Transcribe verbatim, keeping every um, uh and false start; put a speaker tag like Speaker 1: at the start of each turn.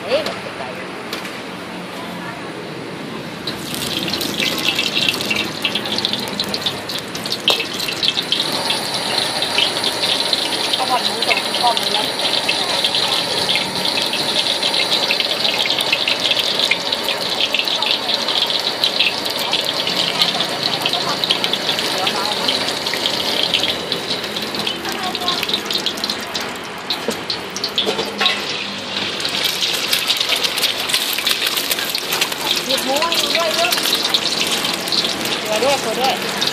Speaker 1: อ๊ะแบบใจข้าวผัดหมูส่งกล่องเลยนะหยิบหมูด้วยด้วยด้วยด้วยด้วย